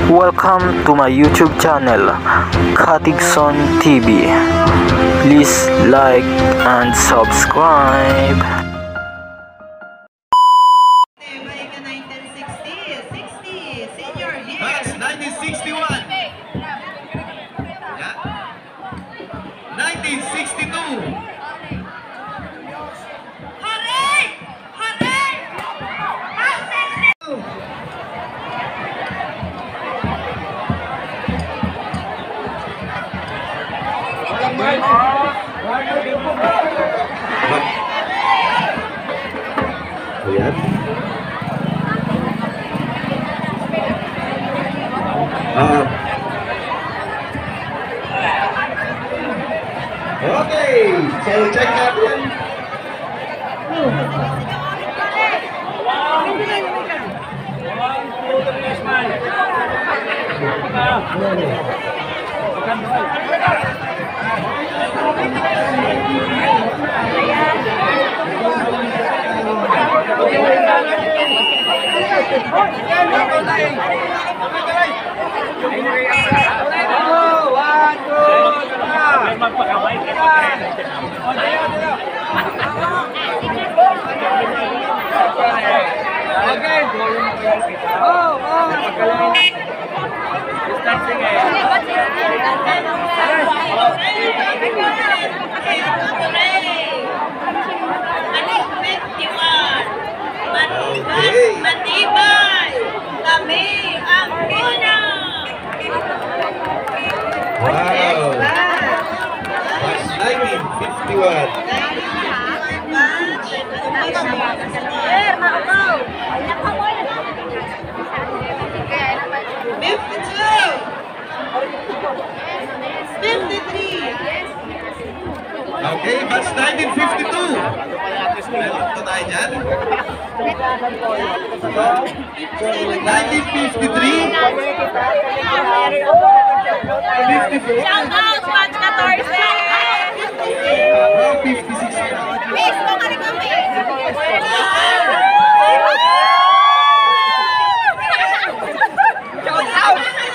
Welcome to my YouTube channel, Katigson TV. Please like and subscribe. That's 1961. Yeah. 1962. Ayan. Okay, so check natin. Matibay! Kami ang una! Wow! That's 1951. Okay, that's 1952. Meron to tayo dyan. 1953. 54. Shout out, Batch 14! 56. Miss, kumali kami! Shout out!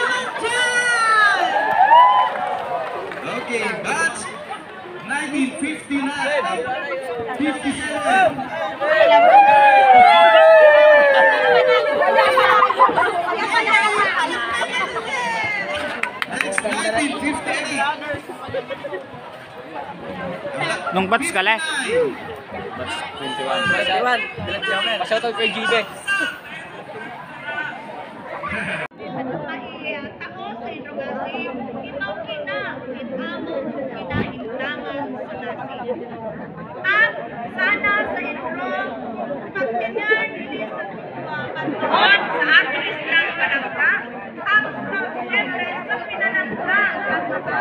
Okay, that's 1959. 57. Next, 1958. Nung batch ka le? Batch 21. Shoutout kay GB. At sana sa inyo pagtingin Banton sa aktris ng Palangka ang siyempre sa pinanangka ang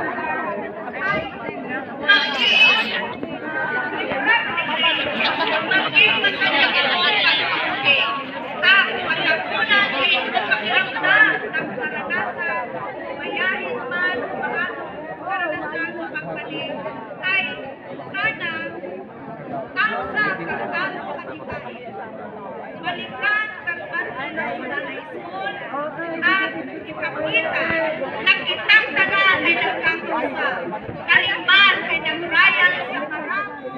balikan kang Banton National High School at ipakita na kitang tanan ay nagkakusa. Kalimban ay nagrayal sa maramong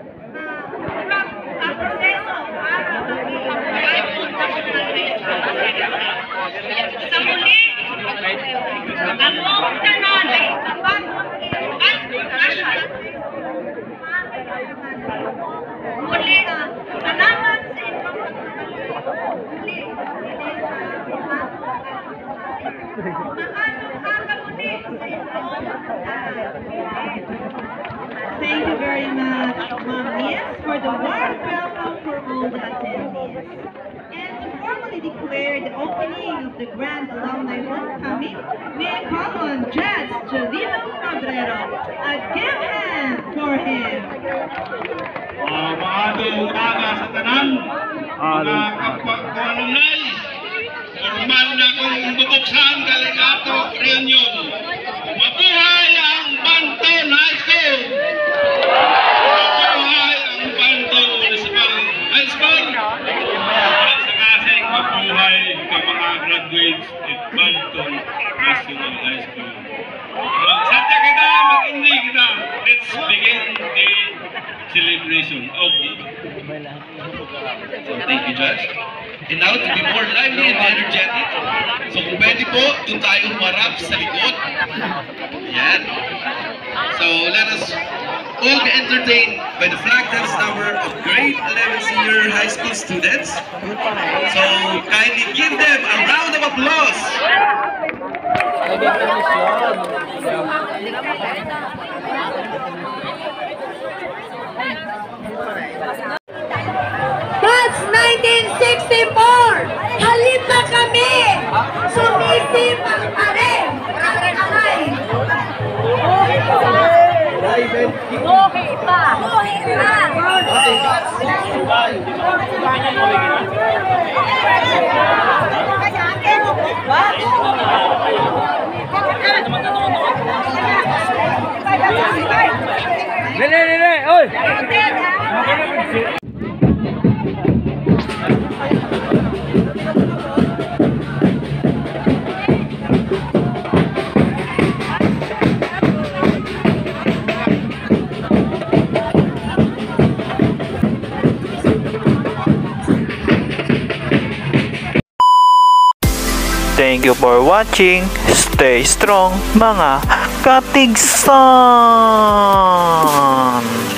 ang proseso para maging Banton National High School. Sa muli, ang mong tanan ay Banton National High School. Muli, salamat sa inyong Thank you very much, Bhs-Bmhs, for the warm welcome for all the attendees. And to formally declare the opening of the Grand Alumni Homecoming, may I call on Judge Jolino Cabrero. Give hand for him. Maadong umaga sa tanan, mga kapag-alumni, formal na kong bubuksan kaligato reunion. Mabuhay ang Banton High School! Mabuhay ang Banton Municipal High School! At sa kasing mabuhay ka mga graduates at Banton let's begin the celebration. Okay. So, thank you, Judge. And now, to be more lively and energetic, so kung pwede po, doon tayo humarap sa likod. Ayan. So, let us all be entertained by the flag dance number of grade 11 senior high school students. So, kindly give them a round of applause. That's 1964! Halip na kami! Sumisipag pa rin! Ang kamay! Buhi pa! Buhi pa! Nene, oi! Thank you for watching. Stay strong mga katigsan!